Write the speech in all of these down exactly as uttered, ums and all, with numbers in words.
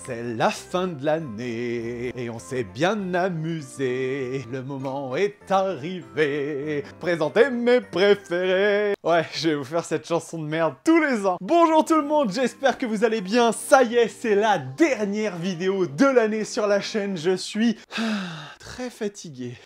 c'est la fin de l'année et on s'est bien amusé. Le moment est arrivé. Présentez mes préférés. Ouais, je vais vous faire cette chanson de merde tous les ans. Bonjour tout le monde, j'espère que vous allez bien. Ça y est, c'est la dernière vidéo de l'année sur la chaîne. Je suis très fatigué.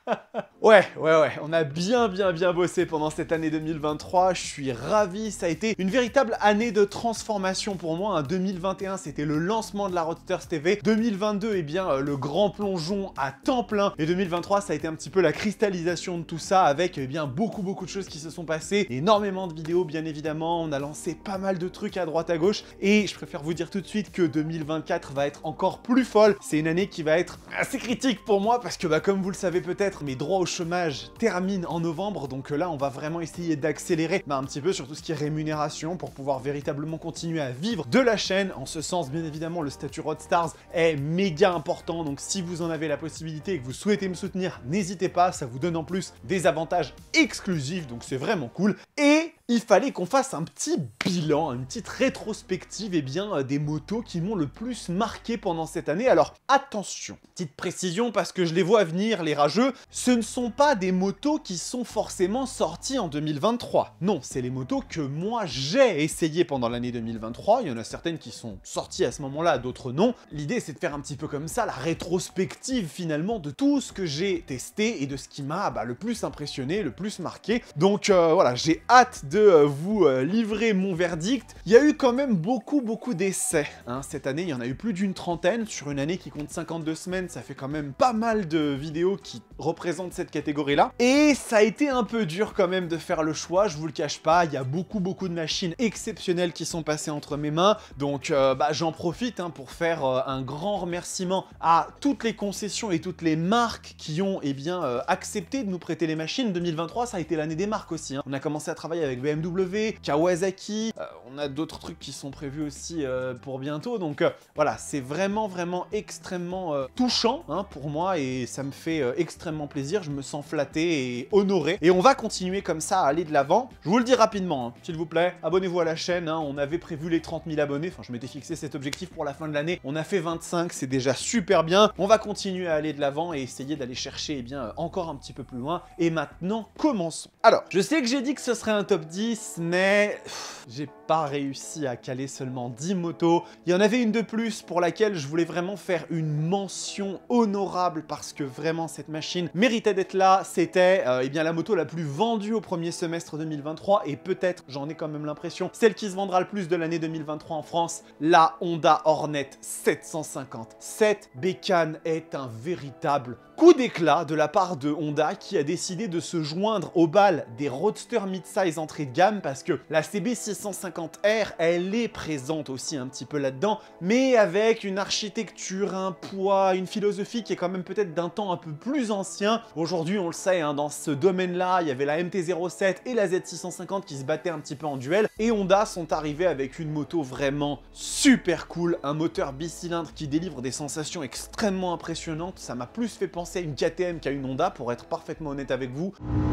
Ouais, ouais, ouais, on a bien, bien, bien bossé pendant cette année deux mille vingt-trois. Je suis ravi, ça a été une véritable année de transformation pour moi. Hein. deux mille vingt et un, c'était le lancement de la Roadsters T V. deux mille vingt-deux, eh bien, euh, le grand plongeon à temps plein. Et deux mille vingt-trois, ça a été un petit peu la cristallisation de tout ça avec, eh bien, beaucoup, beaucoup de choses qui se sont passées. Énormément de vidéos, bien évidemment. On a lancé pas mal de trucs à droite, à gauche. Et je préfère vous dire tout de suite que deux mille vingt-quatre va être encore plus folle. C'est une année qui va être assez critique pour moi parce que, bah, comme vous le savez peut-être, mes droits au chômage terminent en novembre. Donc là, on va vraiment essayer d'accélérer bah, un petit peu sur tout ce qui est rémunération pour pouvoir véritablement continuer à vivre de la chaîne. En ce sens, bien évidemment, le statut Roadstars est méga important. Donc si vous en avez la possibilité et que vous souhaitez me soutenir, n'hésitez pas. Ça vous donne en plus des avantages exclusifs. Donc c'est vraiment cool. Et il fallait qu'on fasse un petit bilan, une petite rétrospective eh bien, euh, des motos qui m'ont le plus marqué pendant cette année. Alors attention, petite précision parce que je les vois venir, les rageux, ce ne sont pas des motos qui sont forcément sorties en deux mille vingt-trois. Non, c'est les motos que moi j'ai essayées pendant l'année deux mille vingt-trois. Il y en a certaines qui sont sorties à ce moment-là, d'autres non. L'idée c'est de faire un petit peu comme ça la rétrospective finalement de tout ce que j'ai testé et de ce qui m'a bah, le plus impressionné, le plus marqué. Donc euh, voilà, j'ai hâte de de euh, vous euh, livrer mon verdict. Il y a eu quand même beaucoup beaucoup d'essais hein. Cette année il y en a eu plus d'une trentaine sur une année qui compte cinquante-deux semaines. Ça fait quand même pas mal de vidéos qui représentent cette catégorie là et ça a été un peu dur quand même de faire le choix, je vous le cache pas. Il y a beaucoup beaucoup de machines exceptionnelles qui sont passées entre mes mains, donc euh, bah, j'en profite hein, pour faire euh, un grand remerciement à toutes les concessions et toutes les marques qui ont eh bien euh, accepté de nous prêter les machines. deux mille vingt-trois ça a été l'année des marques aussi hein. On a commencé à travailler avec B M W, Kawasaki, euh, on a d'autres trucs qui sont prévus aussi euh, pour bientôt, donc euh, voilà, c'est vraiment vraiment extrêmement euh, touchant hein, pour moi et ça me fait euh, extrêmement plaisir, je me sens flatté et honoré et on va continuer comme ça à aller de l'avant. Je vous le dis rapidement, hein, s'il vous plaît, abonnez-vous à la chaîne, hein, on avait prévu les trente mille abonnés, enfin je m'étais fixé cet objectif pour la fin de l'année, on a fait vingt-cinq, c'est déjà super bien, on va continuer à aller de l'avant et essayer d'aller chercher eh bien, encore un petit peu plus loin et maintenant commençons. Alors, je sais que j'ai dit que ce serait un top dix, mais j'ai pas réussi à caler seulement dix motos. Il y en avait une de plus pour laquelle je voulais vraiment faire une mention honorable parce que vraiment cette machine méritait d'être là. C'était euh, eh bien la moto la plus vendue au premier semestre deux mille vingt-trois et peut-être, j'en ai quand même l'impression, celle qui se vendra le plus de l'année deux mille vingt-trois en France, la Honda Hornet sept cent cinquante. Cette bécane est un véritable coup d'éclat de la part de Honda qui a décidé de se joindre au bal des roadsters mid-size entrée de gamme parce que la C B six cent cinquante R, elle est présente aussi un petit peu là-dedans, mais avec une architecture, un poids, une philosophie qui est quand même peut-être d'un temps un peu plus ancien. Aujourd'hui, on le sait, hein, dans ce domaine-là, il y avait la M T zéro sept et la Z six cent cinquante qui se battaient un petit peu en duel, et Honda sont arrivés avec une moto vraiment super cool, un moteur bicylindre qui délivre des sensations extrêmement impressionnantes. Ça m'a plus fait penser à une K T M qu'à une Honda, pour être parfaitement honnête avec vous.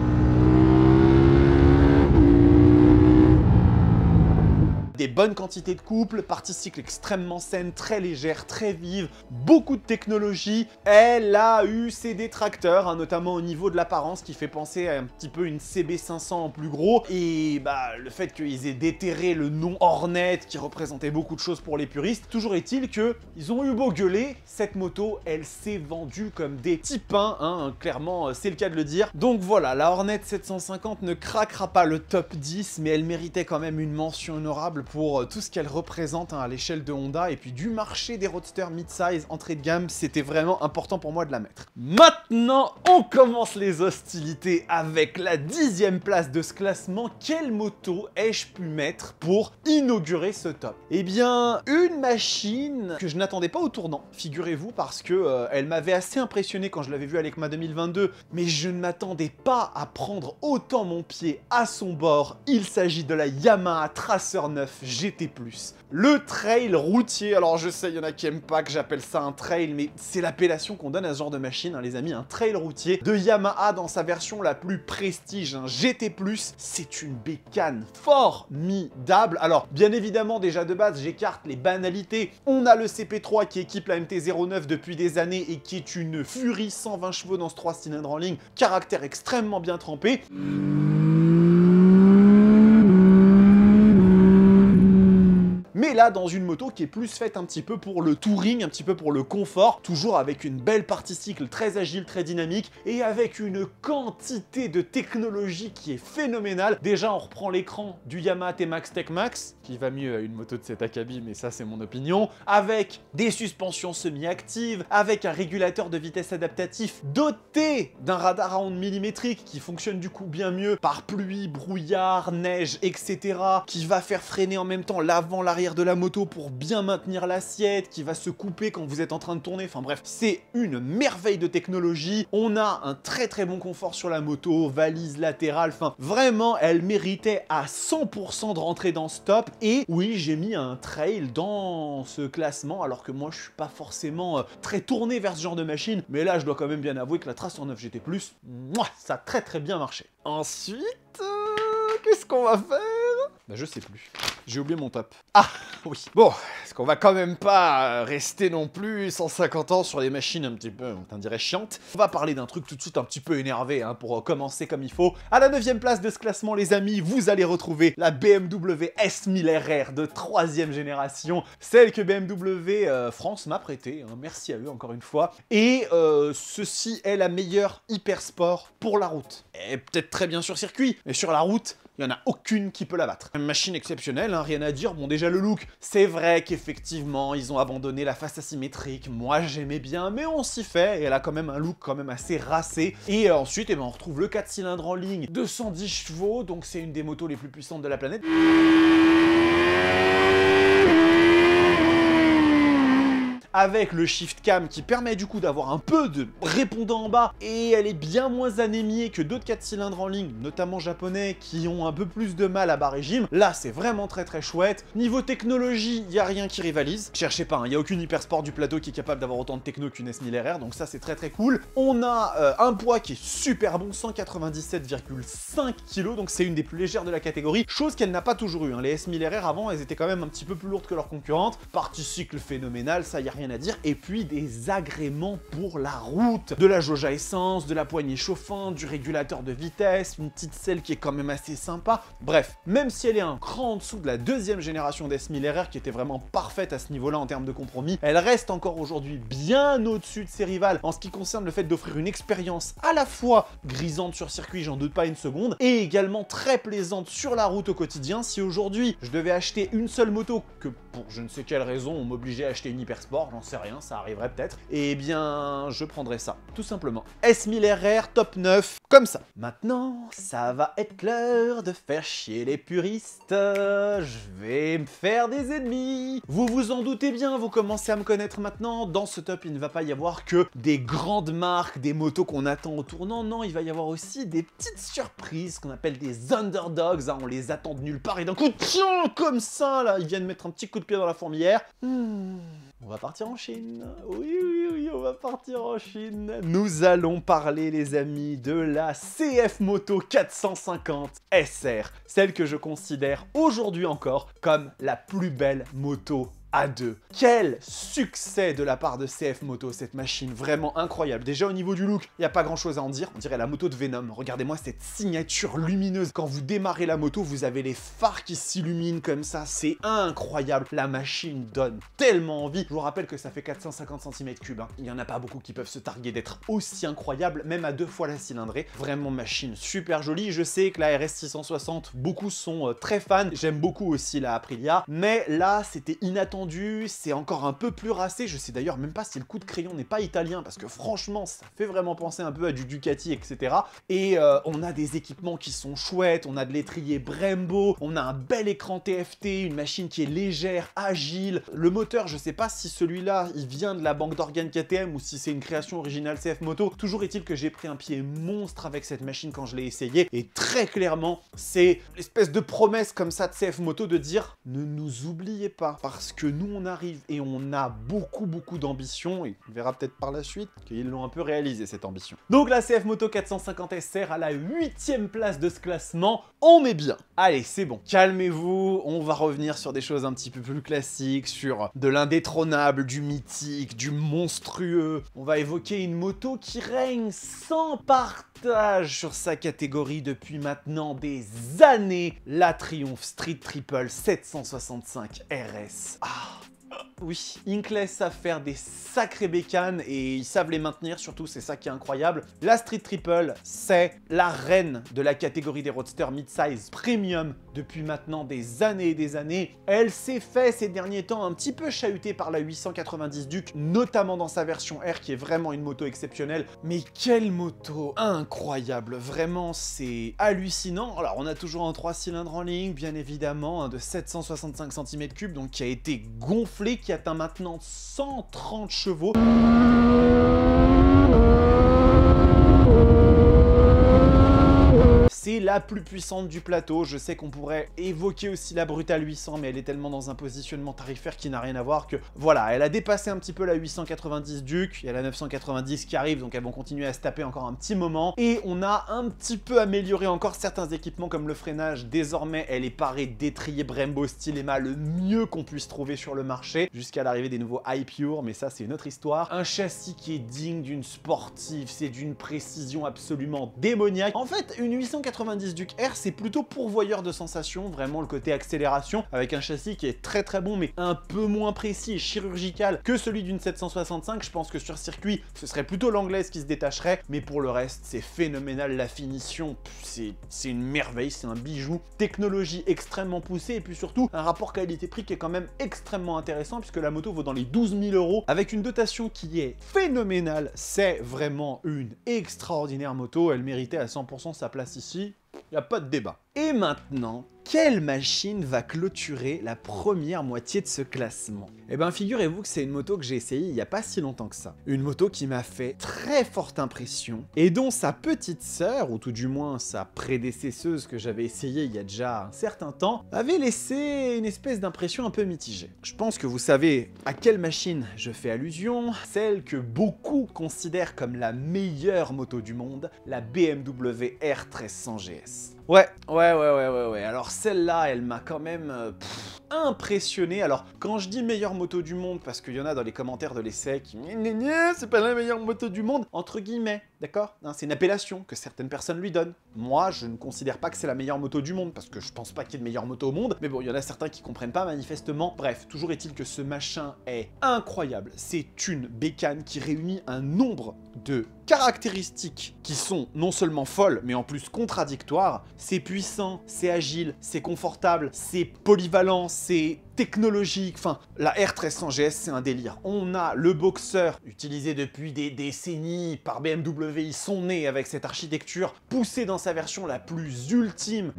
Des bonnes quantités de couple, partie cycle extrêmement saine, très légère, très vive, beaucoup de technologie. Elle a eu ses détracteurs, hein, notamment au niveau de l'apparence, qui fait penser à un petit peu une C B cinq cents en plus gros. Et bah le fait qu'ils aient déterré le nom Hornet, qui représentait beaucoup de choses pour les puristes, toujours est-il que ils ont eu beau gueuler, cette moto, elle s'est vendue comme des petits pains, hein, clairement, c'est le cas de le dire. Donc voilà, la Hornet sept cent cinquante ne craquera pas le top dix, mais elle méritait quand même une mention honorable pour tout ce qu'elle représente hein, à l'échelle de Honda et puis du marché des roadsters mid-size entrée de gamme. C'était vraiment important pour moi de la mettre. Maintenant, on commence les hostilités avec la dixième place de ce classement. Quelle moto ai-je pu mettre pour inaugurer ce top? Eh bien, une machine que je n'attendais pas au tournant, figurez-vous, parce que euh, elle m'avait assez impressionné quand je l'avais vue à l'EICMA deux mille vingt-deux, mais je ne m'attendais pas à prendre autant mon pied à son bord. Il s'agit de la Yamaha Tracer neuf G T plus. Le trail routier, alors je sais, il y en a qui aiment pas que j'appelle ça un trail, mais c'est l'appellation qu'on donne à ce genre de machine, hein, les amis, un trail routier de Yamaha dans sa version la plus prestige, un G T plus, c'est une bécane formidable. Alors, bien évidemment, déjà de base, j'écarte les banalités. On a le C P trois qui équipe la M T zéro neuf depuis des années et qui est une furie cent vingt chevaux dans ce trois cylindres en ligne, caractère extrêmement bien trempé. Mais là, dans une moto qui est plus faite un petit peu pour le touring, un petit peu pour le confort, toujours avec une belle partie cycle très agile, très dynamique, et avec une quantité de technologie qui est phénoménale. Déjà, on reprend l'écran du Yamaha T-Max Tech Max, qui va mieux à une moto de cet acabit, mais ça c'est mon opinion, avec des suspensions semi-actives, avec un régulateur de vitesse adaptatif doté d'un radar à ondes millimétriques qui fonctionne du coup bien mieux par pluie, brouillard, neige, et cetera, qui va faire freiner en même temps l'avant, l'arrière de la moto pour bien maintenir l'assiette, qui va se couper quand vous êtes en train de tourner, enfin bref, c'est une merveille de technologie. On a un très très bon confort sur la moto, valise latérale, enfin vraiment, elle méritait à cent pour cent de rentrer dans ce top. Et oui, j'ai mis un trail dans ce classement, alors que moi je suis pas forcément euh, très tourné vers ce genre de machine, mais là je dois quand même bien avouer que la Tracer neuf G T plus, moi, ça a très très bien marché. Ensuite, euh, qu'est-ce qu'on va faire? Bah je sais plus. J'ai oublié mon top. Ah, oui. Bon, est-ce qu'on va quand même pas rester non plus cent cinquante ans sur des machines un petit peu, on dirait, chiantes? On va parler d'un truc tout de suite un petit peu énervé, hein, pour commencer comme il faut. À la neuvième place de ce classement, les amis, vous allez retrouver la B M W S mille R R de troisième génération, celle que B M W euh, France m'a prêtée, hein, merci à eux encore une fois. Et euh, ceci est la meilleure hyper sport pour la route. Et peut-être très bien sur circuit, mais sur la route, il n'y en a aucune qui peut la battre. Une machine exceptionnelle, hein, rien à dire. Bon, déjà le look, c'est vrai qu'effectivement, ils ont abandonné la face asymétrique. Moi, j'aimais bien, mais on s'y fait. Et elle a quand même un look quand même assez racé. Et euh, ensuite, eh ben, on retrouve le quatre cylindres en ligne, deux cent dix chevaux, donc c'est une des motos les plus puissantes de la planète. Avec le shift cam qui permet du coup d'avoir un peu de répondant en bas, et elle est bien moins anémiée que d'autres quatre cylindres en ligne, notamment japonais, qui ont un peu plus de mal à bas régime. Là, c'est vraiment très très chouette. Niveau technologie, il n'y a rien qui rivalise. Cherchez pas, il hein, n'y a aucune hypersport du plateau qui est capable d'avoir autant de techno qu'une S mille R R, donc ça c'est très très cool. On a euh, un poids qui est super bon, cent quatre-vingt-dix-sept virgule cinq kilos, donc c'est une des plus légères de la catégorie, chose qu'elle n'a pas toujours eu. Hein. Les S mille R R avant, elles étaient quand même un petit peu plus lourdes que leurs concurrentes. Partie cycle phénoménale, ça y a rien à dire, et puis des agréments pour la route, de la jauge à essence, de la poignée chauffante, du régulateur de vitesse, une petite selle qui est quand même assez sympa. Bref, même si elle est un cran en dessous de la deuxième génération des S mille R R qui était vraiment parfaite à ce niveau-là en termes de compromis, elle reste encore aujourd'hui bien au-dessus de ses rivales en ce qui concerne le fait d'offrir une expérience à la fois grisante sur circuit, j'en doute pas une seconde, et également très plaisante sur la route au quotidien. Si aujourd'hui je devais acheter une seule moto que pour je ne sais quelle raison on m'obligeait à acheter une hypersport, j'en sais rien, ça arriverait peut-être, et bien je prendrais ça, tout simplement. S mille R R top neuf, comme ça. Maintenant, ça va être l'heure de faire chier les puristes, je vais me faire des ennemis. Vous vous en doutez bien, vous commencez à me connaître maintenant, dans ce top il ne va pas y avoir que des grandes marques, des motos qu'on attend au tournant, non, il va y avoir aussi des petites surprises qu'on appelle des underdogs, hein, on les attend de nulle part et d'un coup, tiens, comme ça, là, ils viennent mettre un petit coup de pied dans la fourmilière. Hmm. On va partir en Chine. Oui, oui, oui, on va partir en Chine. Nous allons parler, les amis, de la C F Moto quatre cent cinquante S R. Celle que je considère aujourd'hui encore comme la plus belle moto A deux. Quel succès de la part de C F Moto, cette machine, vraiment incroyable. Déjà au niveau du look, il n'y a pas grand chose à en dire, on dirait la moto de Venom. Regardez-moi cette signature lumineuse. Quand vous démarrez la moto, vous avez les phares qui s'illuminent comme ça, c'est incroyable. La machine donne tellement envie. Je vous rappelle que ça fait quatre cent cinquante centimètres cubes, hein. Il n'y en a pas beaucoup qui peuvent se targuer d'être aussi incroyable, même à deux fois la cylindrée. Vraiment machine super jolie. Je sais que la R S six cent soixante, beaucoup sont euh, très fans. J'aime beaucoup aussi la Aprilia, mais là c'était inattendu détendu, c'est encore un peu plus racé. Je sais d'ailleurs même pas si le coup de crayon n'est pas italien, parce que franchement, ça fait vraiment penser un peu à du Ducati, et cetera. Et euh, on a des équipements qui sont chouettes, on a de l'étrier Brembo, on a un bel écran T F T, une machine qui est légère, agile. Le moteur, je sais pas si celui-là, il vient de la banque d'organes K T M ou si c'est une création originale C F Moto. Toujours est-il que j'ai pris un pied monstre avec cette machine quand je l'ai essayé. Et très clairement, c'est l'espèce de promesse comme ça de C F Moto de dire « Ne nous oubliez pas, parce que nous, on arrive et on a beaucoup, beaucoup d'ambition. » Et on verra peut-être par la suite qu'ils l'ont un peu réalisé, cette ambition. Donc la C F Moto quatre cent cinquante S R à la huitième place de ce classement. On est bien. Allez, c'est bon. Calmez-vous. On va revenir sur des choses un petit peu plus classiques, sur de l'indétrônable, du mythique, du monstrueux. On va évoquer une moto qui règne sans partage sur sa catégorie depuis maintenant des années. La Triumph Street Triple sept cent soixante-cinq R S. Ah. Oui, Hinkley savent faire des sacrés bécanes et ils savent les maintenir, surtout c'est ça qui est incroyable. La Street Triple, c'est la reine de la catégorie des roadsters mid-size premium depuis maintenant des années et des années. Elle s'est fait ces derniers temps un petit peu chahutée par la huit cent quatre-vingt-dix Duke, notamment dans sa version R qui est vraiment une moto exceptionnelle. Mais quelle moto incroyable, vraiment c'est hallucinant. Alors on a toujours un trois cylindres en ligne, bien évidemment, un de sept cent soixante-cinq centimètres cubes, donc qui a été gonflé, qui atteint maintenant cent trente chevaux. C'est la plus puissante du plateau. Je sais qu'on pourrait évoquer aussi la Brutal huit cents, mais elle est tellement dans un positionnement tarifaire qui n'a rien à voir que, voilà, elle a dépassé un petit peu la huit cent quatre-vingt-dix Duke, il y a la neuf cent quatre-vingt-dix qui arrive, donc elles vont continuer à se taper encore un petit moment. Et on a un petit peu amélioré encore certains équipements comme le freinage. Désormais, elle est parée d'étriers Brembo Stylema, le mieux qu'on puisse trouver sur le marché, jusqu'à l'arrivée des nouveaux iPure, mais ça c'est une autre histoire. Un châssis qui est digne d'une sportive, c'est d'une précision absolument démoniaque. En fait, une huit cent quatre-vingt-dix Duke R, c'est plutôt pourvoyeur de sensations, vraiment le côté accélération, avec un châssis qui est très très bon, mais un peu moins précis et chirurgical que celui d'une sept cent soixante-cinq. Je pense que sur circuit, ce serait plutôt l'anglaise qui se détacherait, mais pour le reste, c'est phénoménal. La finition, c'est une merveille, c'est un bijou. Technologie extrêmement poussée, et puis surtout, un rapport qualité-prix qui est quand même extrêmement intéressant, puisque la moto vaut dans les douze mille euros, avec une dotation qui est phénoménale. C'est vraiment une extraordinaire moto, elle méritait à cent pour cent sa place ici. Il n'y a pas de débat. Et maintenant, quelle machine va clôturer la première moitié de ce classement? Eh bien, figurez-vous que c'est une moto que j'ai essayée il n'y a pas si longtemps que ça. Une moto qui m'a fait très forte impression et dont sa petite sœur, ou tout du moins sa prédécesseuse que j'avais essayée il y a déjà un certain temps, avait laissé une espèce d'impression un peu mitigée. Je pense que vous savez à quelle machine je fais allusion, celle que beaucoup considèrent comme la meilleure moto du monde, la B M W R treize cents G S. Ouais, ouais, ouais, ouais, ouais, ouais. Alors celle-là, elle m'a quand même euh, pff, impressionné. Alors, quand je dis meilleure moto du monde, parce qu'il y en a dans les commentaires de l'essai qui « c'est pas la meilleure moto du monde », entre guillemets, d'accord, hein, c'est une appellation que certaines personnes lui donnent. Moi, je ne considère pas que c'est la meilleure moto du monde, parce que je pense pas qu'il y ait de meilleure moto au monde, mais bon, il y en a certains qui comprennent pas manifestement. Bref, toujours est-il que ce machin est incroyable. C'est une bécane qui réunit un nombre de caractéristiques qui sont non seulement folles, mais en plus contradictoires. C'est puissant, c'est agile, c'est confortable, c'est polyvalent, c'est technologique. Enfin, la R treize cents G S, c'est un délire. On a le boxer, utilisé depuis des décennies par B M W. Ils sont nés avec cette architecture, poussée dans sa version la plus ultime.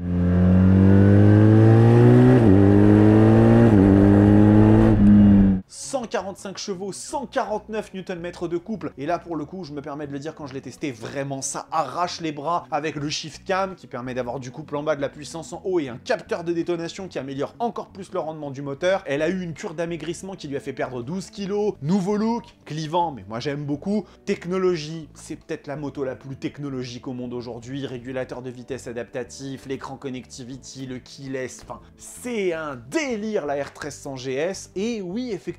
cent quarante-cinq chevaux, cent quarante-neuf newton-mètres de couple. Et là, pour le coup, je me permets de le dire quand je l'ai testé, vraiment, ça arrache les bras avec le shift cam qui permet d'avoir du couple en bas, de la puissance en haut et un capteur de détonation qui améliore encore plus le rendement du moteur. Elle a eu une cure d'amaigrissement qui lui a fait perdre douze kilos. Nouveau look, clivant, mais moi j'aime beaucoup. Technologie, c'est peut-être la moto la plus technologique au monde aujourd'hui. Régulateur de vitesse adaptatif, l'écran connectivity, le keyless, enfin, c'est un délire la R treize cents G S. Et oui, effectivement,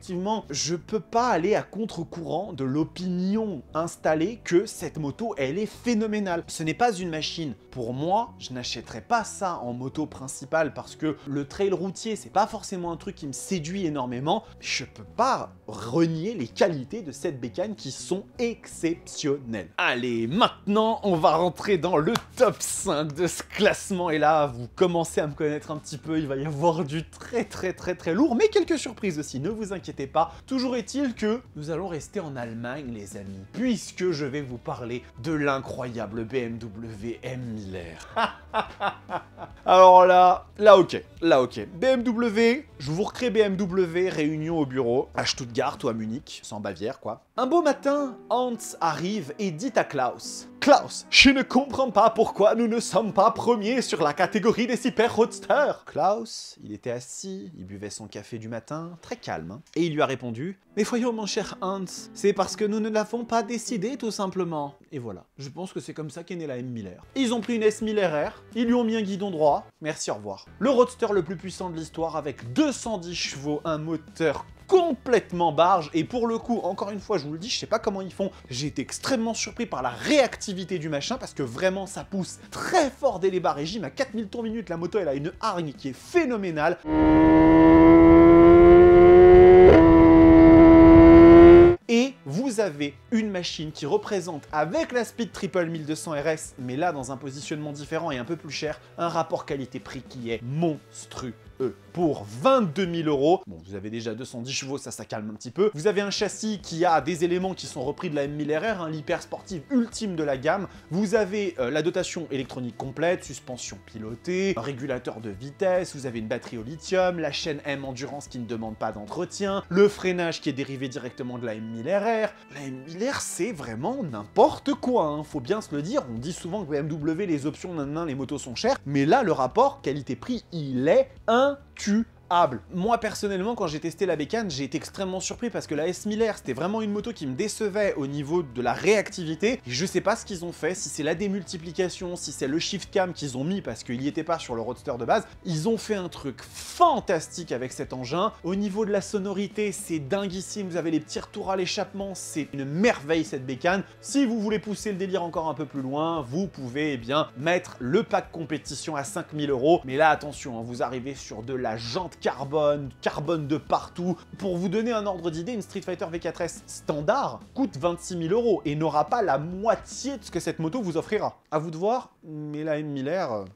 Honnêtement, je peux pas aller à contre-courant de l'opinion installée que cette moto, elle est phénoménale. Ce n'est pas une machine. Pour moi, je n'achèterais pas ça en moto principale parce que le trail routier, c'est pas forcément un truc qui me séduit énormément. Je peux pas renier les qualités de cette bécane qui sont exceptionnelles. Allez, maintenant, on va rentrer dans le top cinq de ce classement. Et là, vous commencez à me connaître un petit peu. Il va y avoir du très très très très lourd, mais quelques surprises aussi, ne vous inquiétez pas. Toujours est-il que nous allons rester en Allemagne, les amis, puisque je vais vous parler de l'incroyable B M W M mille R. Alors là, là ok, là ok. B M W, je vous recrée B M W, réunion au bureau, à Stuttgart ou à Munich, sans Bavière quoi. Un beau matin, Hans arrive et dit à Klaus: Klaus, je ne comprends pas pourquoi nous ne sommes pas premiers sur la catégorie des hyper roadsters. Klaus, il était assis, il buvait son café du matin, très calme, hein, et il lui a répondu: mais voyons mon cher Hans, c'est parce que nous ne l'avons pas décidé tout simplement. Et voilà, je pense que c'est comme ça qu'est née la M mille R. Ils ont pris une S mille R R, ils lui ont mis un guidon droit, merci au revoir. Le roadster le plus puissant de l'histoire avec deux cent dix chevaux, un moteur complètement barge, et pour le coup, encore une fois, je vous le dis, je sais pas comment ils font, j'ai été extrêmement surpris par la réactivité du machin, parce que vraiment, ça pousse très fort dès les bas régimes, à quatre mille tours minute, la moto, elle a une hargne qui est phénoménale. Et vous avez une machine qui représente, avec la Speed Triple mille deux cents R S, mais là dans un positionnement différent et un peu plus cher, un rapport qualité-prix qui est monstrueux. Pour vingt-deux mille euros, bon vous avez déjà deux cent dix chevaux, ça ça calme un petit peu, vous avez un châssis qui a des éléments qui sont repris de la M mille R R, hein, l'hyper sportive ultime de la gamme, vous avez euh, la dotation électronique complète, suspension pilotée, un régulateur de vitesse, vous avez une batterie au lithium, la chaîne M Endurance qui ne demande pas d'entretien, le freinage qui est dérivé directement de la M mille R R, la M mille R c'est vraiment n'importe quoi, hein, faut bien se le dire, on dit souvent que B M W les options, nan, les motos sont chères, mais là le rapport qualité-prix il est un intuable. Moi personnellement, quand j'ai testé la bécane, j'ai été extrêmement surpris parce que la S mille R c'était vraiment une moto qui me décevait au niveau de la réactivité. Et je sais pas ce qu'ils ont fait, si c'est la démultiplication, si c'est le shift cam qu'ils ont mis parce qu'il n'y était pas sur le roadster de base. Ils ont fait un truc fantastique avec cet engin. Au niveau de la sonorité, c'est dinguissime. Vous avez les petits retours à l'échappement, c'est une merveille cette bécane. Si vous voulez pousser le délire encore un peu plus loin, vous pouvez eh bien mettre le pack compétition à cinq mille euros. Mais là attention, hein, vous arrivez sur de la jante carbone, carbone de partout. Pour vous donner un ordre d'idée, une Street Fighter V quatre S standard coûte vingt-six mille euros et n'aura pas la moitié de ce que cette moto vous offrira. À vous de voir, mais la M mille R,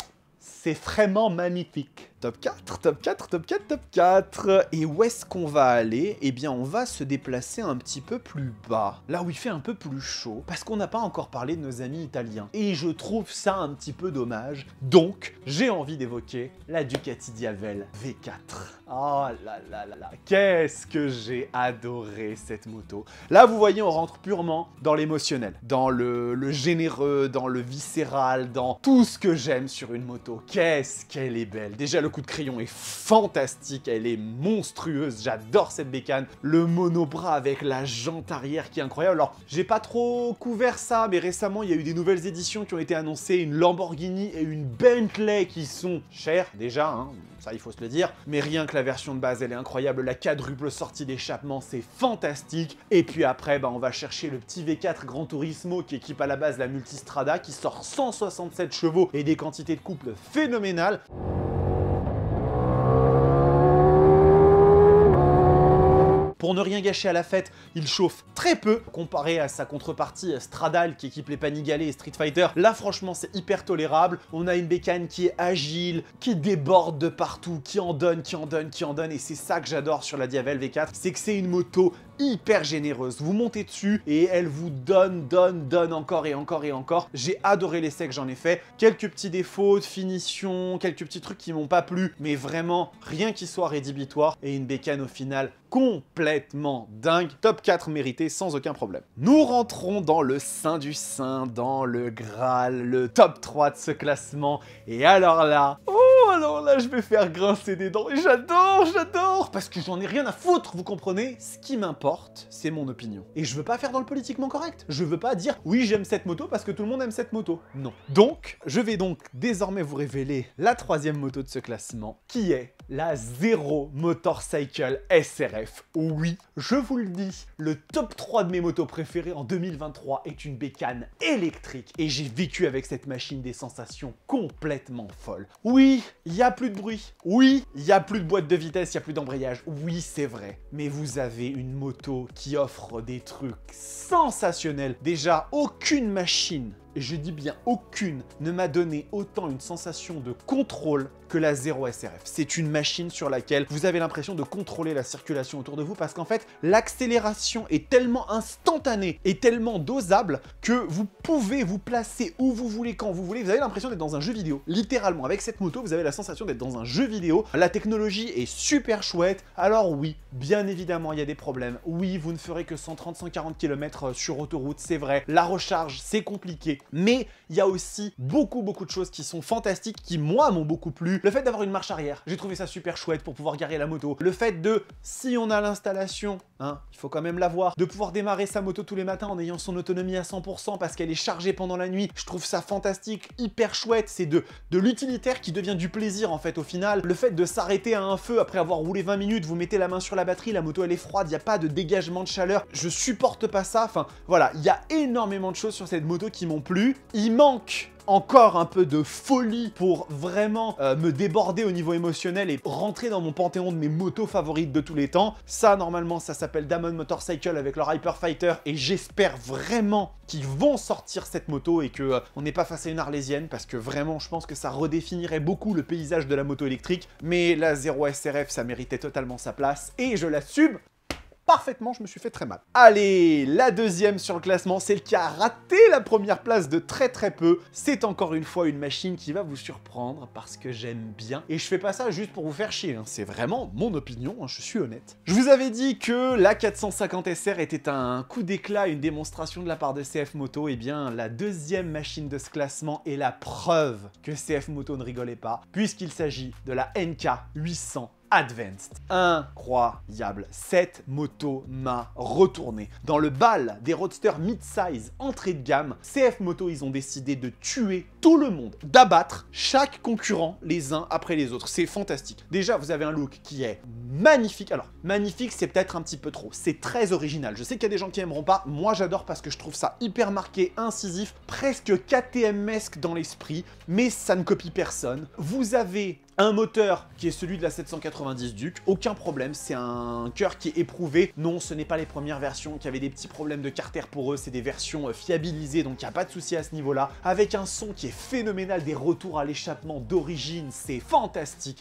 c'est vraiment magnifique. Top quatre, top quatre, top quatre, top quatre. Et où est-ce qu'on va aller? Eh bien, on va se déplacer un petit peu plus bas, là où il fait un peu plus chaud, parce qu'on n'a pas encore parlé de nos amis italiens. Et je trouve ça un petit peu dommage. Donc, j'ai envie d'évoquer la Ducati Diavel V quatre. Oh là là là là, qu'est-ce que j'ai adoré cette moto. Là, vous voyez, on rentre purement dans l'émotionnel, dans le, le généreux, dans le viscéral, dans tout ce que j'aime sur une moto. Qu'est-ce qu'elle est belle. Déjà, le coup de crayon est fantastique, elle est monstrueuse, j'adore cette bécane. Le monobras avec la jante arrière qui est incroyable. Alors, j'ai pas trop couvert ça, mais récemment, il y a eu des nouvelles éditions qui ont été annoncées, une Lamborghini et une Bentley qui sont chères, déjà, hein, ça il faut se le dire, mais rien que la version de base, elle est incroyable, la quadruple sortie d'échappement, c'est fantastique. Et puis après, bah, on va chercher le petit V quatre Gran Turismo qui équipe à la base la Multistrada, qui sort cent soixante-sept chevaux et des quantités de couple phénoménales. Pour ne rien gâcher à la fête, il chauffe très peu comparé à sa contrepartie Stradale qui équipe les Panigale et Street Fighter. Là franchement c'est hyper tolérable. On a une bécane qui est agile, qui déborde de partout, qui en donne, qui en donne, qui en donne. Et c'est ça que j'adore sur la Diavel V quatre, c'est que c'est une moto hyper généreuse. Vous montez dessus et elle vous donne, donne, donne encore et encore et encore. J'ai adoré l'essai que j'en ai fait. Quelques petits défauts de finition, quelques petits trucs qui m'ont pas plu, mais vraiment rien qui soit rédhibitoire. Et une bécane au final complètement dingue. Top quatre mérité sans aucun problème. Nous rentrons dans le sein du sein, dans le Graal, le top trois de ce classement. Et alors là, oh alors Oh, là, je vais faire grincer des dents. Et j'adore, j'adore, parce que j'en ai rien à foutre, vous comprenez? Ce qui m'importe, c'est mon opinion. Et je veux pas faire dans le politiquement correct. Je veux pas dire, oui, j'aime cette moto parce que tout le monde aime cette moto. Non. Donc, je vais donc désormais vous révéler la troisième moto de ce classement, qui est la Zero Motorcycle S R F. Oui, je vous le dis, le top trois de mes motos préférées en deux mille vingt-trois est une bécane électrique. Et j'ai vécu avec cette machine des sensations complètement folles. Oui, il n'y a plus de bruit. Oui, il n'y a plus de boîte de vitesse, il n'y a plus d'embrayage. Oui, c'est vrai. Mais vous avez une moto qui offre des trucs sensationnels. Déjà, aucune machine, et je dis bien aucune, ne m'a donné autant une sensation de contrôle que la Zero S R F. C'est une machine sur laquelle vous avez l'impression de contrôler la circulation autour de vous parce qu'en fait, l'accélération est tellement instantanée et tellement dosable que vous pouvez vous placer où vous voulez, quand vous voulez. Vous avez l'impression d'être dans un jeu vidéo. Littéralement, avec cette moto, vous avez la sensation d'être dans un jeu vidéo. La technologie est super chouette. Alors oui, bien évidemment, il y a des problèmes. Oui, vous ne ferez que cent trente à cent quarante kilomètres sur autoroute, c'est vrai. La recharge, c'est compliqué. Mais il y a aussi beaucoup, beaucoup de choses qui sont fantastiques, qui, moi, m'ont beaucoup plu. Le fait d'avoir une marche arrière, j'ai trouvé ça super chouette pour pouvoir garer la moto. Le fait de, si on a l'installation, hein, il faut quand même l'avoir, de pouvoir démarrer sa moto tous les matins en ayant son autonomie à cent pour cent parce qu'elle est chargée pendant la nuit, je trouve ça fantastique, hyper chouette. C'est de, de l'utilitaire qui devient du plaisir, en fait, au final. Le fait de s'arrêter à un feu après avoir roulé vingt minutes, vous mettez la main sur la batterie, la moto, elle est froide, il n'y a pas de dégagement de chaleur. Je supporte pas ça. Enfin, voilà, il y a énormément de choses sur cette moto qui m'ont plu. Il manque encore un peu de folie pour vraiment euh, me déborder au niveau émotionnel et rentrer dans mon panthéon de mes motos favorites de tous les temps. Ça, normalement, ça s'appelle Damon Motorcycle avec leur Hyper Fighter et j'espère vraiment qu'ils vont sortir cette moto et que euh, on n'est pas face à une arlésienne parce que vraiment, je pense que ça redéfinirait beaucoup le paysage de la moto électrique. Mais la Zero S R F, ça méritait totalement sa place et je l'assume parfaitement, je me suis fait très mal. Allez, la deuxième sur le classement, celle qui a raté la première place de très très peu. C'est encore une fois une machine qui va vous surprendre parce que j'aime bien. Et je fais pas ça juste pour vous faire chier, hein. C'est vraiment mon opinion, hein, je suis honnête. Je vous avais dit que la quatre cent cinquante S R était un coup d'éclat, une démonstration de la part de C F Moto. Et bien, la deuxième machine de ce classement est la preuve que C F Moto ne rigolait pas, puisqu'il s'agit de la N K huit cents Advanced. Incroyable. Cette moto m'a retourné. Dans le bal des roadsters mid-size entrée de gamme, C F Moto, ils ont décidé de tuer tout le monde, d'abattre chaque concurrent les uns après les autres. C'est fantastique. Déjà, vous avez un look qui est magnifique. Alors, magnifique, c'est peut-être un petit peu trop. C'est très original. Je sais qu'il y a des gens qui aimeront pas. Moi, j'adore parce que je trouve ça hyper marqué, incisif, presque K T M-esque dans l'esprit, mais ça ne copie personne. Vous avez un moteur qui est celui de la sept cent quatre-vingt-dix Duke, aucun problème, c'est un cœur qui est éprouvé. Non, ce n'est pas les premières versions qui avaient des petits problèmes de carter pour eux, c'est des versions fiabilisées, donc il n'y a pas de souci à ce niveau-là. Avec un son qui est phénoménal, des retours à l'échappement d'origine, c'est fantastique.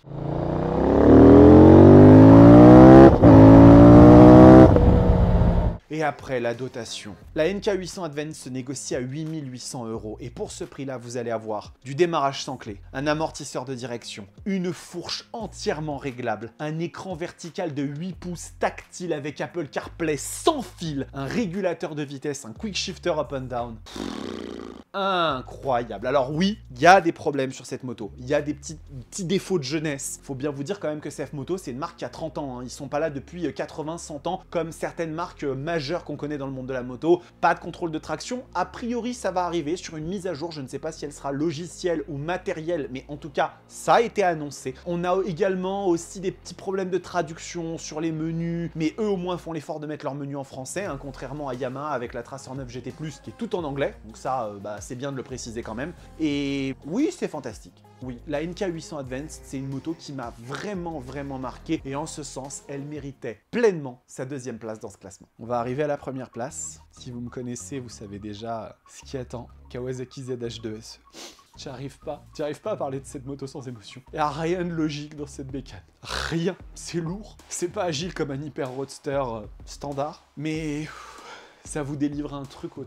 Et après, la dotation. La N K huit cents Advance se négocie à huit mille huit cents euros. Et pour ce prix-là, vous allez avoir du démarrage sans clé, un amortisseur de direction, une fourche entièrement réglable, un écran vertical de huit pouces tactile avec Apple CarPlay sans fil, un régulateur de vitesse, un quick shifter up and down. Incroyable. Alors oui, il y a des problèmes sur cette moto. Il y a des petits, petits défauts de jeunesse. Faut bien vous dire quand même que C F Moto, c'est une marque qui a trente ans. Hein. Ils sont pas là depuis quatre-vingts cent ans, comme certaines marques majeures qu'on connaît dans le monde de la moto. Pas de contrôle de traction. A priori, ça va arriver sur une mise à jour. Je ne sais pas si elle sera logicielle ou matérielle, mais en tout cas, ça a été annoncé. On a également aussi des petits problèmes de traduction sur les menus, mais eux au moins font l'effort de mettre leur menu en français, hein, contrairement à Yamaha avec la Tracer neuf G T plus, qui est tout en anglais. Donc ça, euh, bah, c'est bien de le préciser quand même. Et oui, c'est fantastique. Oui, la N K huit cents Advanced, c'est une moto qui m'a vraiment, vraiment marqué. Et en ce sens, elle méritait pleinement sa deuxième place dans ce classement. On va arriver à la première place. Si vous me connaissez, vous savez déjà ce qui attend. Kawasaki Z H deux S E. J'arrive pas, j'arrive pas à parler de cette moto sans émotion. Il n'y a rien de logique dans cette bécane. Rien. C'est lourd. C'est pas agile comme un Hyper Roadster euh, standard. Mais ça vous délivre un truc au trip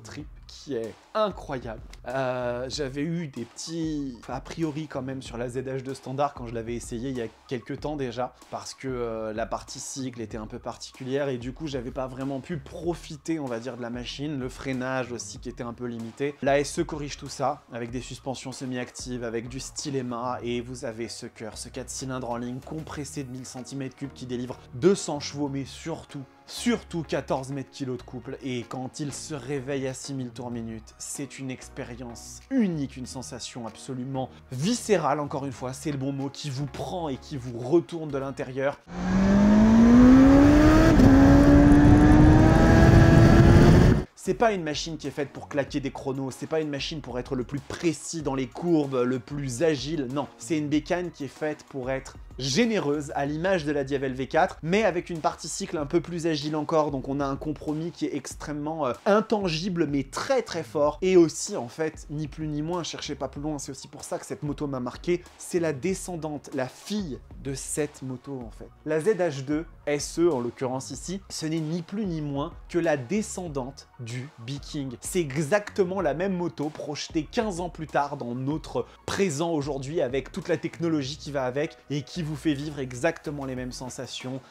qui est incroyable. Euh, J'avais eu des petits a priori quand même sur la Z H deux standard quand je l'avais essayé il y a quelques temps déjà, parce que euh, la partie cycle était un peu particulière et du coup j'avais pas vraiment pu profiter, on va dire, de la machine, le freinage aussi qui était un peu limité. La S E corrige tout ça avec des suspensions semi-actives, avec du styléma, et vous avez ce cœur, ce quatre cylindres en ligne compressé de mille centimètres cubes qui délivre deux cents chevaux, mais surtout Surtout quatorze mètres kilos de couple, et quand il se réveille à six mille tours minute, c'est une expérience unique, une sensation absolument viscérale, encore une fois, c'est le bon mot, qui vous prend et qui vous retourne de l'intérieur. C'est pas une machine qui est faite pour claquer des chronos, c'est pas une machine pour être le plus précis dans les courbes, le plus agile, non. C'est une bécane qui est faite pour être généreuse, à l'image de la Diavel V quatre, mais avec une partie cycle un peu plus agile encore, donc on a un compromis qui est extrêmement euh, intangible, mais très très fort, et aussi, en fait, ni plus ni moins, cherchez pas plus loin, c'est aussi pour ça que cette moto m'a marqué, c'est la descendante, la fille de cette moto, en fait. La Z H deux S E, en l'occurrence ici, ce n'est ni plus ni moins que la descendante du B-King. C'est exactement la même moto projetée quinze ans plus tard dans notre présent aujourd'hui, avec toute la technologie qui va avec et qui vous fait vivre exactement les mêmes sensations.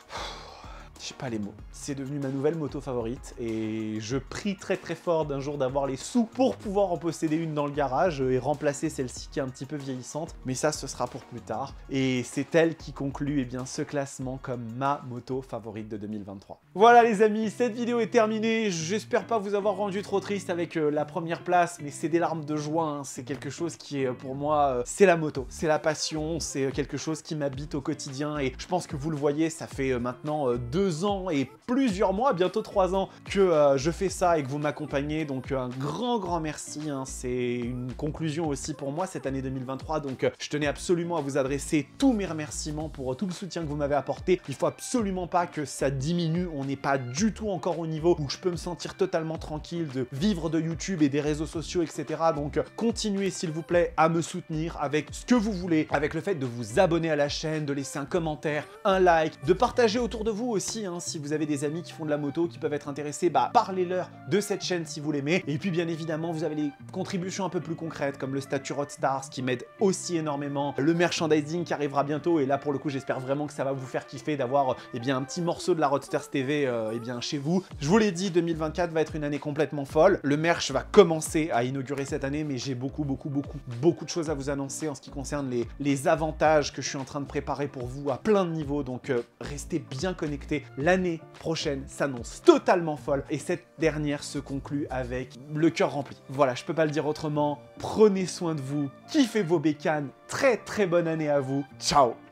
Je sais pas les mots. C'est devenu ma nouvelle moto favorite et je prie très très fort d'un jour d'avoir les sous pour pouvoir en posséder une dans le garage et remplacer celle-ci qui est un petit peu vieillissante. Mais ça, ce sera pour plus tard. Et c'est elle qui conclut eh bien, ce classement comme ma moto favorite de deux mille vingt-trois. Voilà les amis, cette vidéo est terminée. J'espère pas vous avoir rendu trop triste avec euh, la première place, mais c'est des larmes de joie. Hein. C'est quelque chose qui est pour moi, euh, c'est la moto, c'est la passion, c'est quelque chose qui m'habite au quotidien. Et je pense que vous le voyez, ça fait euh, maintenant euh, deux ans et plusieurs mois, bientôt trois ans que euh, je fais ça et que vous m'accompagnez, donc euh, un grand grand merci, hein. C'est une conclusion aussi pour moi cette année deux mille vingt-trois, donc euh, je tenais absolument à vous adresser tous mes remerciements pour euh, tout le soutien que vous m'avez apporté. Il faut absolument pas que ça diminue, on n'est pas du tout encore au niveau où je peux me sentir totalement tranquille de vivre de YouTube et des réseaux sociaux, et cetera. Donc euh, continuez s'il vous plaît à me soutenir avec ce que vous voulez, avec le fait de vous abonner à la chaîne, de laisser un commentaire, un like, de partager autour de vous aussi, hein, si vous avez des amis qui font de la moto, qui peuvent être intéressés, bah parlez-leur de cette chaîne si vous l'aimez. Et puis bien évidemment, vous avez les contributions un peu plus concrètes, comme le statut Roadstars qui m'aide aussi énormément, le merchandising qui arrivera bientôt, et là pour le coup j'espère vraiment que ça va vous faire kiffer d'avoir eh bien un petit morceau de la Roadstars T V euh, eh bien chez vous. Je vous l'ai dit, deux mille vingt-quatre va être une année complètement folle. Le merch va commencer à inaugurer cette année, mais j'ai beaucoup beaucoup beaucoup beaucoup de choses à vous annoncer en ce qui concerne les, les avantages que je suis en train de préparer pour vous à plein de niveaux, donc euh, restez bien connectés. L'année prochaine s'annonce totalement folle et cette dernière se conclut avec le cœur rempli. Voilà, je peux pas le dire autrement. Prenez soin de vous, kiffez vos bécanes, très très bonne année à vous. Ciao!